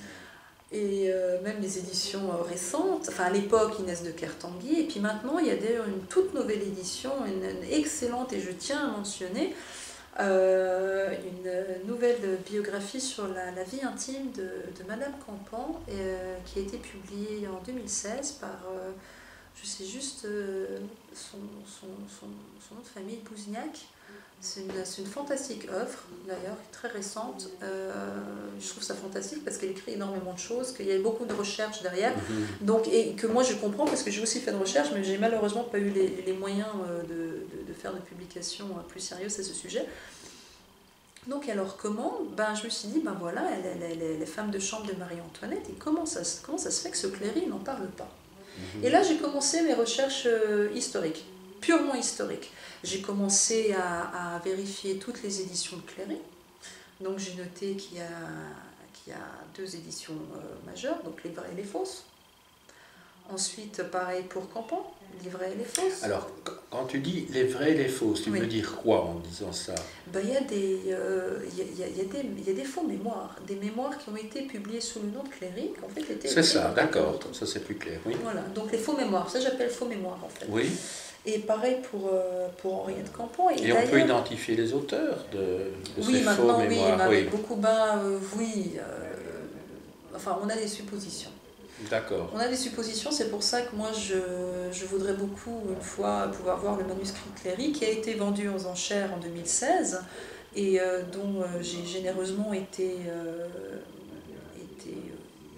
Et euh, même les éditions euh, récentes, enfin à l'époque Inès de Kertanguy, et puis maintenant il y a d'ailleurs une toute nouvelle édition, une, une excellente, et je tiens à mentionner, euh, une nouvelle biographie sur la, la vie intime de, de Madame Campan, euh, qui a été publiée en deux mille seize par, euh, je sais juste euh, son, son, son, son nom de famille, Bouzignac. C'est une, une fantastique œuvre, d'ailleurs, très récente. Euh, je trouve ça fantastique parce qu'elle écrit énormément de choses, qu'il y a beaucoup de recherches derrière. Mm-hmm. Donc, et que moi je comprends parce que j'ai aussi fait de recherche, mais j'ai malheureusement pas eu les, les moyens de, de, de faire de publications plus sérieuses à ce sujet. Donc alors comment? Ben, je me suis dit, ben voilà, elle, elle, elle est femme de chambre de Marie-Antoinette, et comment ça, comment ça se fait que ce Cléry n'en parle pas? Mmh. Et là j'ai commencé mes recherches euh, historiques, purement historiques. J'ai commencé à, à vérifier toutes les éditions de Cléry. Donc j'ai noté qu'il y a, qu'il y a deux éditions euh, majeures, donc les vraies et les fausses. Ensuite, pareil pour Campan, les vraies et les fausses. Alors, quand tu dis les vraies et les fausses, tu oui. veux dire quoi en disant ça? Ben, il y a des, euh, il y a, il y a, il y a des, il y a des faux mémoires, des mémoires qui ont été publiées sous le nom de Cléry, en fait étaient... C'est ça, d'accord, ça c'est plus clair, oui. Voilà, donc les faux mémoires, ça j'appelle faux mémoires en fait. Oui. Et pareil pour, euh, pour Henriette Campan. Et, et on peut identifier les auteurs de, de oui, ces faux oui, mémoires? Oui, oui, beaucoup, ben, euh, oui, euh, enfin on a des suppositions. D'accord. On a des suppositions, c'est pour ça que moi je, je voudrais beaucoup une fois pouvoir voir le manuscrit de Cléry qui a été vendu aux enchères en deux mille seize et euh, dont euh, j'ai généreusement été, euh, été euh,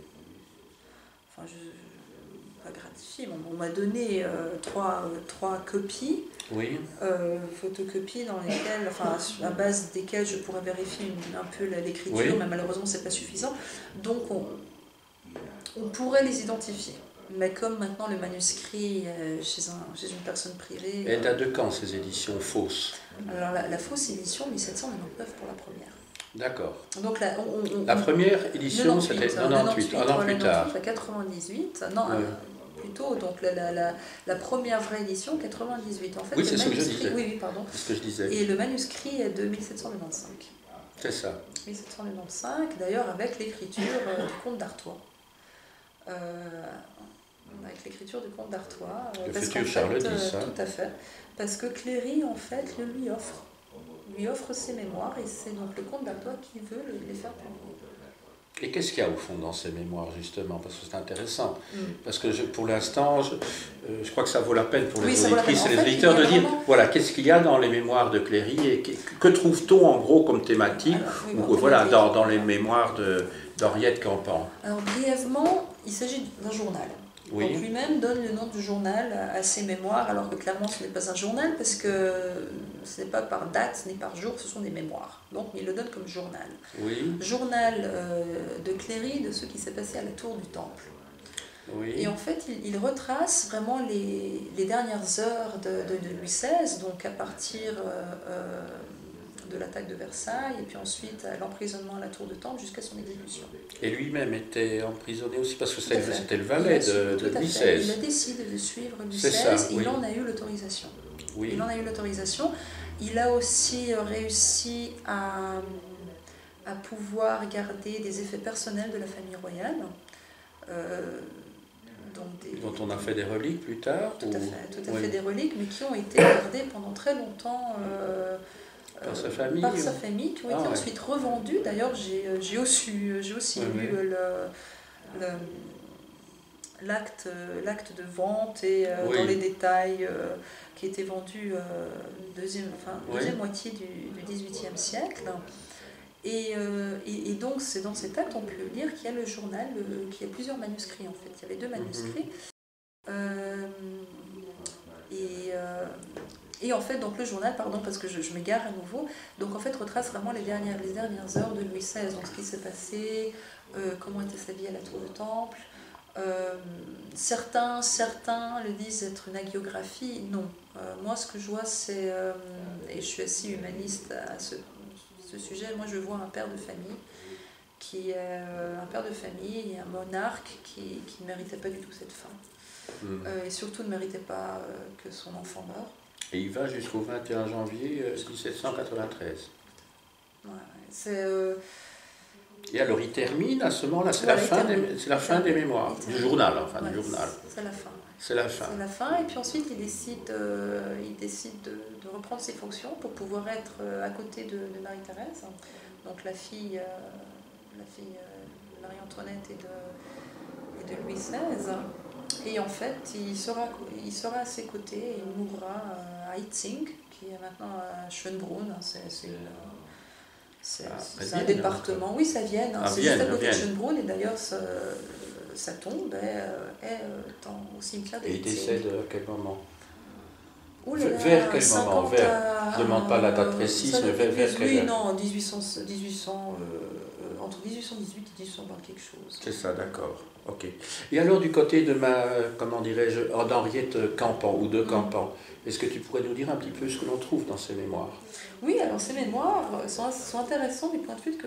enfin je, pas gratifiée, on m'a donné euh, trois, euh, trois copies, oui. euh, photocopies dans lesquelles, enfin à base desquelles je pourrais vérifier une, un peu l'écriture, oui. Mais malheureusement c'est pas suffisant, donc on On pourrait les identifier, mais comme maintenant le manuscrit est chez, un, chez une personne privée... Elle date de quand ces éditions fausses? Alors la, la fausse édition, mille sept cent quatre-vingt-dix-neuf pour la première. D'accord. Donc la, on, on, la première édition c'était quatre-vingt-dix-huit, un an plus tard. La quatre-vingt-dix-huit, non, oui. euh, plutôt, donc la, la, la, la première vraie édition, quatre-vingt-dix-huit. En fait, oui, c'est ce que je disais. Oui, oui, pardon. C'est ce que je disais. Et le manuscrit est de mille sept cent quatre-vingt-quinze. C'est ça. mille sept cent quatre-vingt-quinze, d'ailleurs avec l'écriture euh, du comte d'Artois. Euh, avec l'écriture du comte d'Artois. Euh, le futur Charles X. Euh, tout à fait. Parce que Cléry, en fait, le lui offre. lui offre ses mémoires et c'est donc le comte d'Artois qui veut les faire publier. Et qu'est-ce qu'il y a au fond dans ces mémoires, justement? Parce que c'est intéressant. Mm. Parce que je, pour l'instant, je, euh, je crois que ça vaut la peine pour les oui, auditrices et les auditeurs de dire, vraiment... voilà, qu'est-ce qu'il y a dans les mémoires de Cléry et que, que trouve-t-on en gros comme thématique alors, oui, ou, bon, voilà, dans, dans les mémoires d'Henriette Campan? Alors brièvement, il s'agit d'un journal. Oui. Donc lui-même donne le nom du journal à ses mémoires, alors que clairement ce n'est pas un journal, parce que ce n'est pas par date ni par jour, ce sont des mémoires. Donc il le donne comme journal. Oui. Journal euh, de Cléry, de ce qui s'est passé à la tour du Temple. Oui. Et en fait, il, il retrace vraiment les, les dernières heures de, de, de Louis seize, donc à partir euh, euh, de l'attaque de Versailles, et puis ensuite à l'emprisonnement à la tour du Temple jusqu'à son exécution. Et lui-même était emprisonné aussi, parce que c'était le valet de, de Louis seize. Il a décidé de suivre Louis seize, et oui. il en a eu l'autorisation. Oui. Il en a eu l'autorisation. Il a aussi réussi à, à pouvoir garder des effets personnels de la famille royale. Euh, donc des, dont on a fait des reliques plus tard. Tout ou... à fait, tout à oui. fait des reliques, mais qui ont été gardées pendant très longtemps euh, par sa famille, par ou... sa famille qui ont ah, été ouais. ensuite revendues. D'ailleurs, j'ai aussi, j'ai aussi oui, lu oui. le, le l'acte l'acte de vente et euh, oui. dans les détails euh, qui était vendu euh, deuxième, enfin, deuxième oui. moitié du, du dix-huitième siècle. Et, euh, et, et donc, c'est dans cet acte, on peut lire qu'il y a le journal, euh, qu'il y a plusieurs manuscrits en fait. Il y avait deux manuscrits. Mm-hmm. euh, et, euh, et en fait, donc le journal, pardon, parce que je, je m'égare à nouveau, donc en fait retrace vraiment les dernières, les dernières heures de Louis seize, donc ce qui s'est passé, euh, comment était sa vie à la tour du Temple. Euh, certains, certains le disent être une hagiographie, non. Euh, moi, ce que je vois, c'est, euh, et je suis assez humaniste à ce ce sujet, moi je vois un père de famille qui est euh, un père de famille et un monarque qui ne méritait pas du tout cette fin. Mmh. Euh, et surtout ne méritait pas euh, que son enfant meure. Et il va jusqu'au vingt et un janvier euh, dix-sept cent quatre-vingt-treize. Ouais, c'est... Euh... Et alors il termine à ce moment-là, c'est voilà, la, fin des, la fin des mémoires, du journal, enfin ouais, du journal. C'est la fin. C'est la fin. C'est la fin, et puis ensuite il décide, euh, il décide de, de reprendre ses fonctions pour pouvoir être euh, à côté de, de Marie-Thérèse, donc la fille, euh, la fille euh, de Marie-Antoinette et de, et de Louis seize. Et en fait, il sera, il sera à ses côtés et il mourra euh, à Hietzing, qui est maintenant à Schönbrunn. C'est ah, un département. Donc. Oui, ça Vienne. Hein, c'est juste à côté de Schönbrunn, et d'ailleurs, sa tombe est, est, est au cimetière de Hietzing. Et il décède à quel moment? Ouh là là, vers quel moment? cinquante Vers, à- je ne demande pas la date précise, ça mais doit vers, être vers plus- quelle Oui, date? non, mille huit cents, mille huit cents, euh, entre mille huit cent dix-huit et mille huit cent vingt quelque chose. C'est ça, d'accord. Ok. Et alors du côté de ma, comment dirais-je, d'Henriette Campan ou de Campan, est-ce que tu pourrais nous dire un petit peu ce que l'on trouve dans ses mémoires? Oui, alors ces mémoires sont, sont intéressants du point de vue qu'on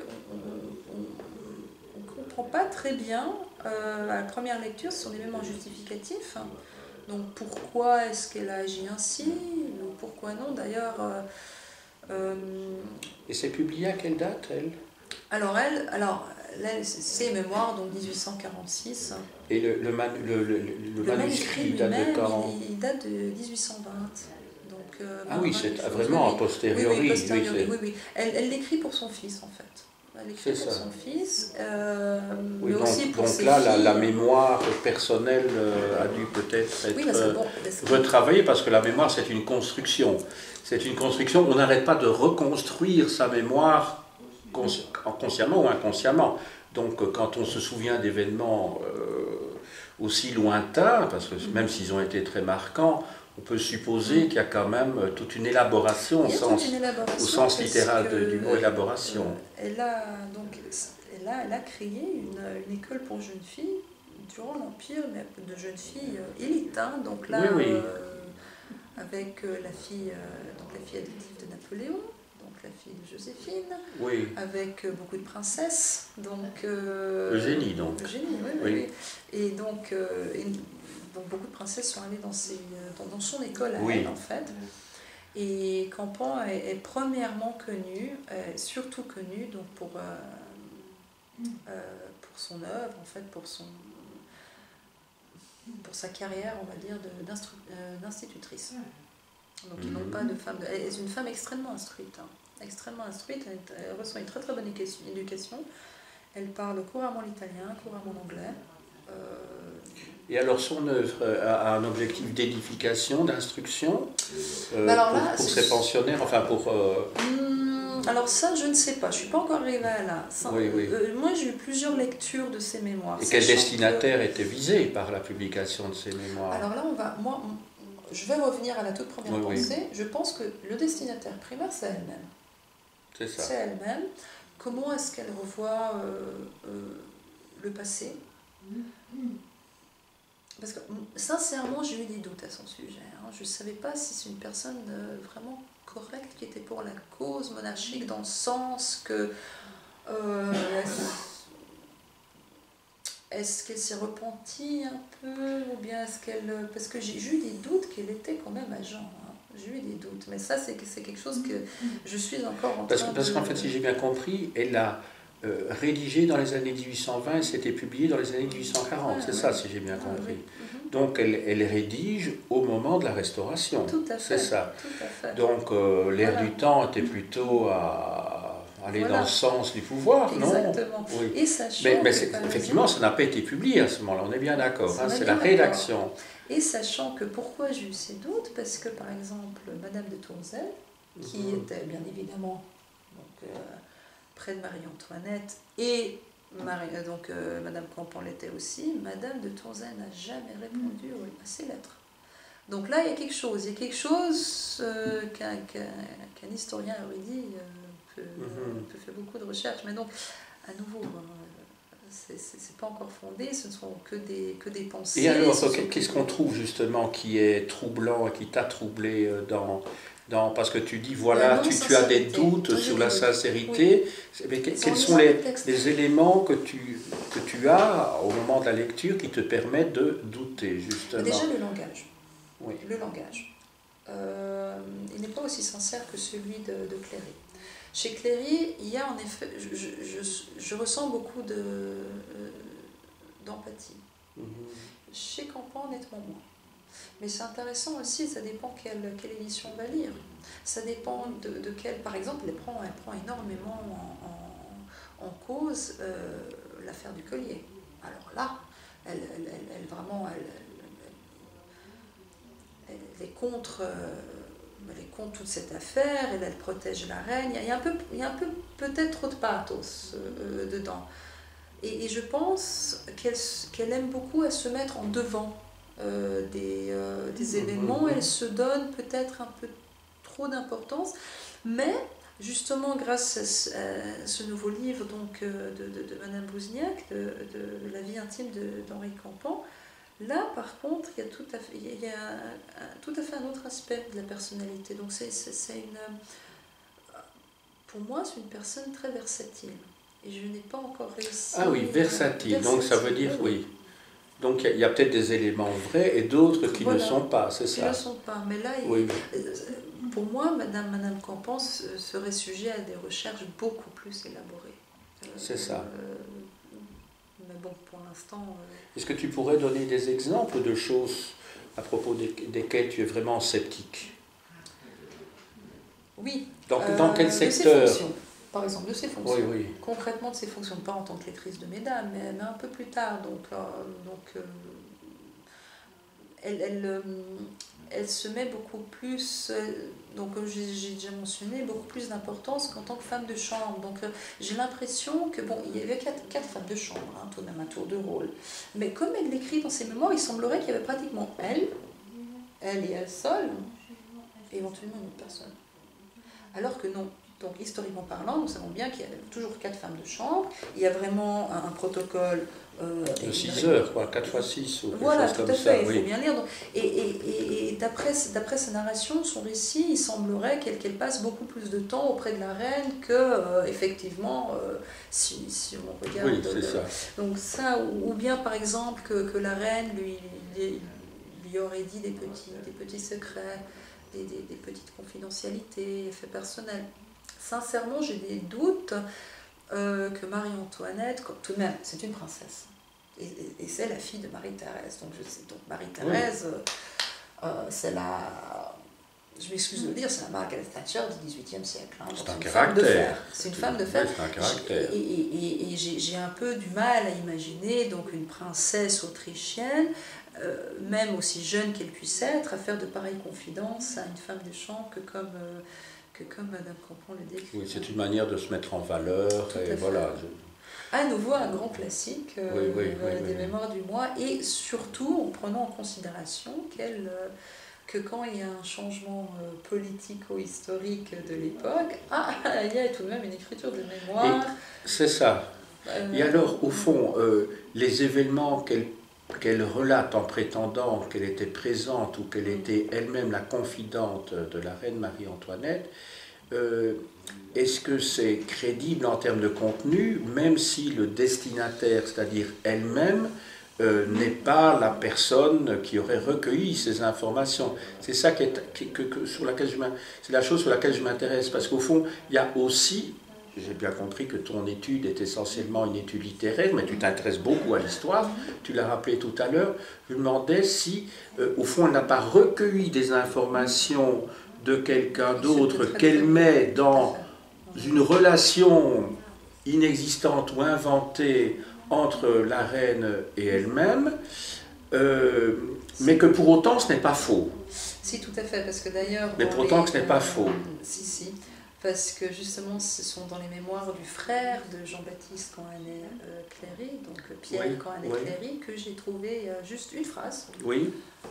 ne comprend pas très bien euh, à la première lecture. Ce sont des mémoires justificatifs. Donc pourquoi est-ce qu'elle a agi ainsi? Ou pourquoi non? D'ailleurs... Euh, euh, Et c'est publié à quelle date, elle? Alors elle, alors, elle, ses mémoires, donc mille huit cent quarante-six. Et le, le, man, le, le, le, Le manuscrit date de quand? il, il date de mille huit cent vingt. Donc, euh, Ah oui, c'est vraiment a posteriori. Oui, oui, posteriori, oui, oui, oui. Elle, elle l'écrit pour son fils, en fait. Elle l'écrit pour ça. son fils, euh, oui, mais donc, aussi pour donc ses là, filles. la, la mémoire personnelle euh, a dû peut-être être oui, parce que bon, parce que... retravaillée, parce que la mémoire, c'est une construction. C'est une construction, on n'arrête pas de reconstruire sa mémoire consci consciemment ou inconsciemment. Donc quand on se souvient d'événements euh, aussi lointains, parce que même s'ils ont été très marquants, on peut supposer qu'il y a quand même toute une élaboration, au sens, une élaboration au sens littéral que, du mot élaboration. Euh, elle, a, donc, elle, a, elle a créé une, une école pour jeunes filles durant l'Empire, mais de jeunes filles euh, élites. Hein, donc là, oui, oui. Euh, avec euh, la fille, euh, donc la fille adoptive de Napoléon, donc la fille de Joséphine, oui. avec euh, beaucoup de princesses, donc euh, Eugénie donc. Eugénie, oui, oui, oui. Et donc, euh, et, donc beaucoup de princesses sont allées dans, ses, dans, dans son école à oui. elle en fait. Et Campan est, est premièrement connu, est surtout connu donc pour euh, euh, pour son œuvre en fait, pour son pour sa carrière, on va dire, d'institutrice. Donc ils n'ont pas de femme... De... Elle est une femme extrêmement instruite, hein. Extrêmement instruite, elle, elle reçoit une très très bonne éducation. Elle parle couramment l'italien, couramment l'anglais. Euh... Et alors son œuvre a un objectif d'édification, d'instruction euh, alors pour, là, pour ses pensionnaires, enfin pour... Euh... Hum, alors ça, je ne sais pas, je ne suis pas encore arrivée à là. Ça, oui, oui. Euh, moi, j'ai eu plusieurs lectures de ces mémoires. Et quel destinataire que... était visé par la publication de ces mémoires? Alors là, on va... Moi, je vais revenir à la toute première oui, pensée. Oui. Je pense que le destinataire primaire, c'est elle-même. C'est ça. C'est elle-même. Comment est-ce qu'elle revoit euh, euh, le passé? Parce que, sincèrement, j'ai eu des doutes à son sujet. Hein. Je ne savais pas si c'est une personne euh, vraiment correcte qui était pour la cause monarchique, dans le sens que... Euh, est-ce qu'elle s'est repentie un peu, ou bien est-ce qu'elle... Parce que j'ai eu des doutes qu'elle était quand même agent. Hein. J'ai eu des doutes, mais ça, c'est quelque chose que je suis encore en parce train que, parce de... qu'en fait, si j'ai bien compris, elle a euh, rédigé dans les années mille huit cent vingt et c'était publié dans les années mille huit cent quarante, ah, c'est oui. ça, si j'ai bien compris. Ah, oui. Donc, elle, elle rédige au moment de la Restauration. Tout à fait. C'est ça. Tout à fait. Donc, euh, l'air voilà. du temps était plutôt à... aller voilà. dans le sens du pouvoir, Exactement. non? Oui. Et sachant mais mais que, effectivement, exemple, ça n'a pas été publié à ce moment-là, on est bien d'accord, hein, c'est la rédaction. Et sachant que, pourquoi j'ai eu ces doutes? Parce que, par exemple, Madame de Tourzel, qui mmh. était bien évidemment donc, euh, près de Marie-Antoinette, et Marie, donc, euh, Madame Campan l'était aussi, Madame de Tourzel n'a jamais répondu mmh. à ces lettres. Donc là, il y a quelque chose, il y a quelque chose euh, qu'un qu'un, qu'un historien érudit euh, peut, mmh. peut faire beaucoup de recherches, mais donc, à nouveau, euh, c'est pas encore fondé, ce ne sont que des, que des pensées. Et alors, qu'est-ce qu'on trouve justement qui est troublant et qui t'a troublé dans, dans... Parce que tu dis, voilà, tu, tu as des doutes oui, sur la sincérité, oui. mais que, quels sont les, les éléments que tu, que tu as au moment de la lecture qui te permettent de douter, justement? Déjà, le langage. Oui. Le langage. Euh, il n'est pas aussi sincère que celui de, de Cléry. Chez Cléry, il y a en effet, je, je, je, je ressens beaucoup de, euh, d'empathie. Mm-hmm. Chez Campan, nettement moins. Mais c'est intéressant aussi, ça dépend quelle, quelle édition on va lire. Ça dépend de, de quelle, par exemple, elle prend, elle prend énormément en, en, en cause euh, l'affaire du collier. Alors là, elle, elle, elle, elle vraiment, elle, elle, elle est contre... Euh, elle est contre toute cette affaire, elle, elle protège la reine, il y a un peu, il y a un peu peut-être trop de pathos euh, dedans. Et, et je pense qu'elle qu'elle aime beaucoup à se mettre en devant euh, des, euh, des événements, elle se donne peut-être un peu trop d'importance, mais justement grâce à ce, à ce nouveau livre donc, de, de, de Madame Bouzignac, de, de, de la vie intime d'Henri Campan, là par contre il y a tout à fait, il y a un, un, tout à fait un autre aspect de la personnalité. Donc c'est une, pour moi c'est une personne très versatile. Et je n'ai pas encore réussi. Ah oui, versatile, versatile. Donc ça veut dire oui. oui. Donc il y a, a peut-être des éléments vrais et d'autres qui voilà, ne sont pas, c'est ça. Qui ne sont pas. Mais là, oui. il, pour moi, Madame, Madame Campan serait sujet à des recherches beaucoup plus élaborées. C'est euh, ça. Euh, mais bon, pour l'instant. Euh... Est-ce que tu pourrais donner des exemples de choses à propos des, desquelles tu es vraiment sceptique? Oui. Donc, euh, dans quel secteur? Par exemple, de ses fonctions. Oui, oui. Concrètement, de ses fonctions, pas en tant que lectrice de Mesdames, mais, mais un peu plus tard. Donc, euh, donc euh, elle, elle, euh, elle se met beaucoup plus, euh, donc comme j'ai déjà mentionné, beaucoup plus d'importance qu'en tant que femme de chambre. Donc, euh, j'ai l'impression que, bon, il y avait quatre, quatre femmes de chambre, hein, tout de même un tour de rôle. Mais comme elle l'écrit dans ses mémoires, il semblerait qu'il y avait pratiquement elle, elle et elle seule, et éventuellement une autre personne. Alors que non. Donc, historiquement parlant, nous savons bien qu'il y a toujours quatre femmes de chambre. Il y a vraiment un, un protocole... Euh, de six heures, quoi, quatre fois six ou quelque voilà, chose tout comme à ça. fait, il oui. faut bien lire. Donc, et et, et, et d'après sa narration, son récit, il semblerait qu'elle qu'elle passe beaucoup plus de temps auprès de la reine que, euh, effectivement, euh, si, si on regarde... Oui, c'est ça. Donc ça, ou, ou bien, par exemple, que, que la reine lui, lui, lui aurait dit des petits, des petits secrets, des, des, des petites confidentialités, faits personnels. Sincèrement, j'ai des doutes euh, que Marie-Antoinette, tout de même, c'est une princesse. Et, et, et c'est la fille de Marie-Thérèse. Donc, je sais, donc Marie-Thérèse, oui. euh, c'est la... Je m'excuse de le dire, c'est la Margaret Thatcher du dix-huitième siècle. Hein, c'est un une caractère. Femme de fer. C'est une femme de fer. Oui, c'est un caractère. Et, et, et, et j'ai un peu du mal à imaginer donc, une princesse autrichienne, euh, même aussi jeune qu'elle puisse être, à faire de pareilles confidences à une femme de chambre que comme... Euh, que comme Madame Campan le décrit. Oui, c'est une manière de se mettre en valeur. Tout et à voilà. Je... À nouveau, un grand classique euh, oui, oui, euh, oui, des oui. mémoires du mois, et surtout en prenant en considération qu'elle, euh, que quand il y a un changement euh, politico-historique de l'époque, ah, il y a tout de même une écriture de mémoire. C'est ça. Euh, et alors, au fond, euh, les événements qu'elle qu'elle relate en prétendant qu'elle était présente ou qu'elle était elle-même la confidente de la reine Marie-Antoinette, euh, est-ce que c'est crédible en termes de contenu, même si le destinataire, c'est-à-dire elle-même, euh, n'est pas la personne qui aurait recueilli ces informations? C'est ça qui est, qui, que, que, sur laquelle je c'est la chose sur laquelle je m'intéresse, parce qu'au fond, il y a aussi... J'ai bien compris que ton étude est essentiellement une étude littéraire, mais tu t'intéresses beaucoup à l'histoire, tu l'as rappelé tout à l'heure. Je me demandais si, euh, au fond, on n'a pas recueilli des informations de quelqu'un d'autre qu'elle met dans une relation inexistante ou inventée entre la reine et elle-même, euh, mais que pour autant ce n'est pas faux. Si, tout à fait, parce que d'ailleurs... Mais pour autant les... ce n'est pas faux. Si, si. Parce que justement, ce sont dans les mémoires du frère de Jean-Baptiste Canhanet-Cléry, euh, donc Pierre oui, Canhanet-Cléry, oui. que j'ai trouvé euh, juste une phrase, oui.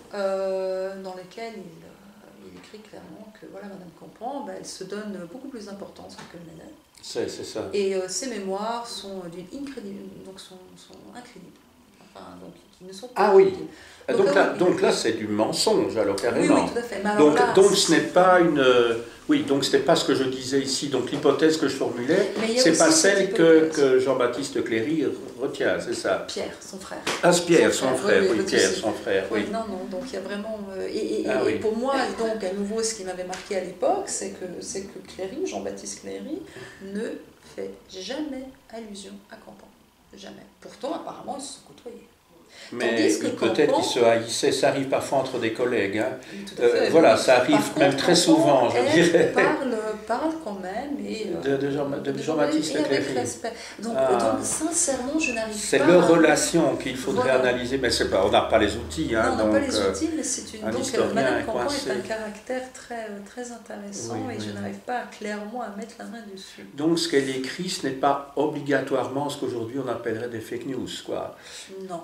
euh, dans laquelle il, euh, il écrit clairement que voilà, Madame Campan, bah, elle se donne beaucoup plus d'importance que Canhanet. C'est ça. Et euh, ses mémoires sont d'une incrédible, donc sont, sont incrédibles. Enfin, donc, qui ne sont pas ah oui. Donc, donc, là, là, donc là, c'est du mensonge, alors carrément. Oui, oui, tout à fait. Mais donc, là, donc ce n'est pas une... Oui, donc ce n'est pas ce que je disais ici. Donc l'hypothèse que je formulais, c'est pas celle que, que Jean-Baptiste Cléry retient, c'est ça? Pierre, son frère. Ah, Pierre, son, son frère, frère, oui, oui, Pierre, son frère, oui. oui. Non, non, donc il y a vraiment... Euh, et et, ah, et oui. pour moi, donc, à nouveau, ce qui m'avait marqué à l'époque, c'est que, c'est que Cléry, Jean-Baptiste Cléry, ne fait jamais allusion à Campan. Jamais. Pourtant, apparemment, ils se sont côtoyés. Mais peut-être qu'ils se haïssaient, ça arrive parfois entre des collègues. Hein. Euh, voilà, ça arrive contre, même très souvent, je dirais. Parle, parle quand même. Et, de de Jean-Baptiste Jean Cléry. Donc, ah. donc, sincèrement, je n'arrive pas. C'est leur relation qu'il faudrait voilà. analyser, mais c'est pas, on n'a pas les outils. Hein, non, on n'a donc, pas les outils, mais c'est une. Un donc, Madame Campan coincé. est un caractère très, très intéressant oui, et oui. je n'arrive pas clairement à mettre la main dessus. Donc, ce qu'elle écrit, ce n'est pas obligatoirement ce qu'aujourd'hui on appellerait des fake news, quoi. Non. Parce que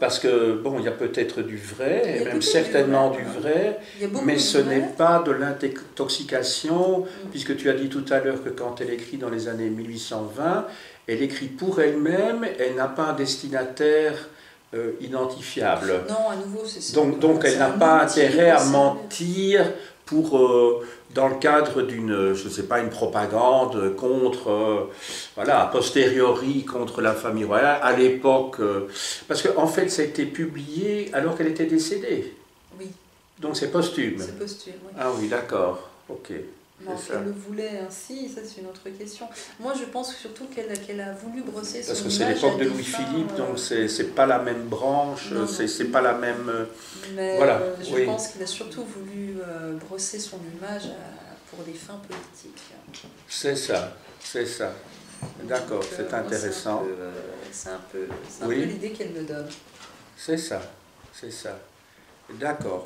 euh, bon, il y a peut-être du vrai, et même certainement du vrai, du vrai mais ce n'est vrai. pas de l'intoxication, Mm. puisque tu as dit tout à l'heure que quand elle écrit dans les années mille huit cent vingt, elle écrit pour elle-même, elle n'a pas un destinataire euh, identifiable. Non, à nouveau, c'est Donc, donc elle n'a pas intérêt à mentir pour, euh, dans le cadre d'une, je ne sais pas, une propagande contre, euh, voilà, a posteriori contre la famille royale, à l'époque, euh, parce qu'en en fait, ça a été publié alors qu'elle était décédée. Oui. Donc c'est posthume. C'est posthume, oui. Ah oui, d'accord, ok. Non, qu'elle le voulait ainsi, ça c'est une autre question. Moi je pense surtout qu'elle qu'elle a voulu brosser son image. Parce que c'est l'époque de Louis-Philippe, euh... donc c'est pas la même branche, c'est pas la même... Mais voilà, euh, je oui. pense qu'il a surtout voulu euh, brosser son image à, pour des fins politiques. C'est ça, c'est ça. D'accord, c'est intéressant. C'est un peu, euh, un oui. peu l'idée qu'elle me donne. C'est ça, c'est ça. D'accord.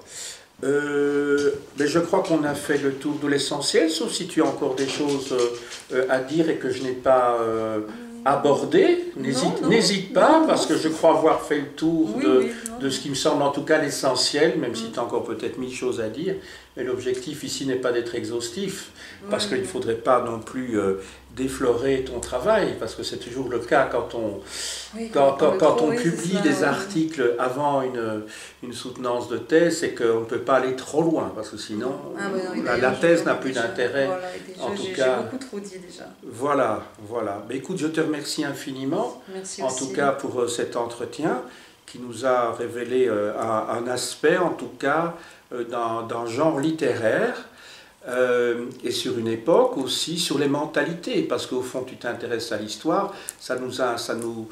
Euh, mais je crois qu'on a fait le tour de l'essentiel, sauf si tu as encore des choses euh, à dire et que je n'ai pas euh, abordé. N'hésite pas, non, parce non. que je crois avoir fait le tour oui, de, oui, de ce qui me semble en tout cas l'essentiel, même mm. si tu as encore peut-être mille choses à dire. Mais l'objectif ici n'est pas d'être exhaustif, parce oui, qu'il ne oui. faudrait pas non plus euh, déflorer ton travail, parce que c'est toujours le cas quand on, oui, quand, quand, quand on publie ça, des oui. articles avant une, une soutenance de thèse, c'est qu'on ne peut pas aller trop loin, parce que sinon ah, oui, non, la, la thèse n'a plus d'intérêt. Voilà, en tout cas, j'ai beaucoup trop dit déjà. Voilà, voilà. Mais écoute, je te remercie infiniment, Merci en aussi. tout cas pour euh, cet entretien, qui nous a révélé euh, un, un aspect, en tout cas, euh, d'un genre littéraire, Euh, et sur une époque aussi, sur les mentalités, parce qu'au fond tu t'intéresses à l'histoire, ça nous a, ça nous,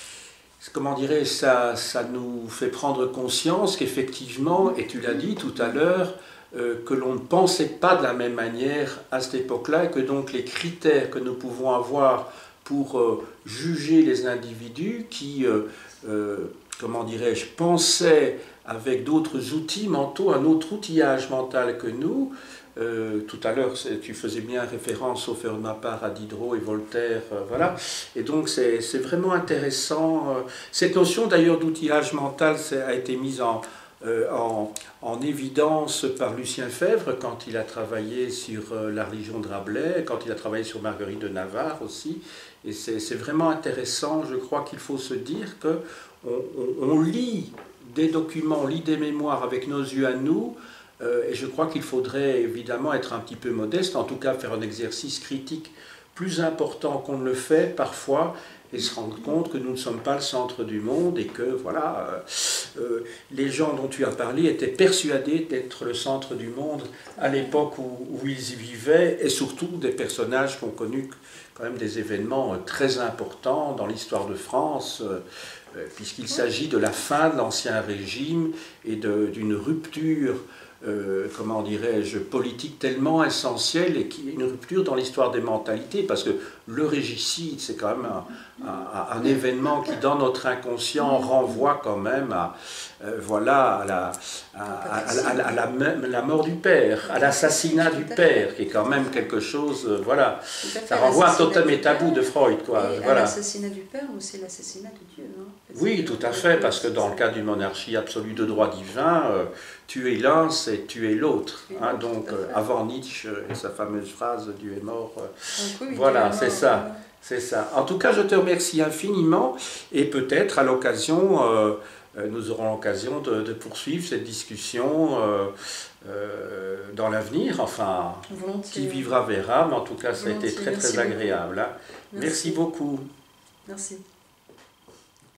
comment dirais, ça, ça nous fait prendre conscience qu'effectivement, et tu l'as dit tout à l'heure, euh, que l'on ne pensait pas de la même manière à cette époque-là, et que donc les critères que nous pouvons avoir pour euh, juger les individus qui, euh, euh, comment dirais-je, pensaient avec d'autres outils mentaux, un autre outillage mental que nous. Euh, tout à l'heure, tu faisais bien référence, sauf de ma part, à Diderot et Voltaire, euh, voilà. Et donc, c'est vraiment intéressant. Euh, cette notion, d'ailleurs, d'outillage mental a été mise en, euh, en, en évidence par Lucien Febvre quand il a travaillé sur euh, la religion de Rabelais, quand il a travaillé sur Marguerite de Navarre aussi. Et c'est vraiment intéressant. Je crois qu'il faut se dire que on, on, on lit des documents, on lit des mémoires avec nos yeux à nous. Euh, et je crois qu'il faudrait évidemment être un petit peu modeste, en tout cas faire un exercice critique plus important qu'on ne le fait parfois, et se rendre compte que nous ne sommes pas le centre du monde et que voilà, euh, euh, les gens dont tu as parlé étaient persuadés d'être le centre du monde à l'époque où, où ils y vivaient, et surtout des personnages qui ont connu quand même des événements très importants dans l'histoire de France, euh, puisqu'il s'agit de la fin de l'Ancien Régime et d'une rupture Euh, comment dirais-je, politique tellement essentielle et qui est une rupture dans l'histoire des mentalités, parce que le régicide, c'est quand même un, un, un événement qui, dans notre inconscient, renvoie quand même à, euh, voilà, à, la, à, à, à, à la, la mort du père, à l'assassinat du père, qui est quand même quelque chose, euh, voilà, ça renvoie à Totem et Tabou de Freud, quoi. Et voilà. L'assassinat du père, ou c'est l'assassinat de Dieu, non? Oui, tout à fait, parce que dans le cas d'une monarchie absolue de droit divin, euh, tuer l'un, c'est tuer l'autre. Hein, donc, euh, avant Nietzsche et sa fameuse phrase « Dieu est mort euh, », oui, voilà, c'est ça, c'est ça. En tout cas, je te remercie infiniment, et peut-être à l'occasion, euh, nous aurons l'occasion de, de poursuivre cette discussion euh, euh, dans l'avenir. Enfin, Volontiers. Qui vivra verra, mais en tout cas, ça a été très, très Merci agréable. Hein. Merci. Merci beaucoup. Merci.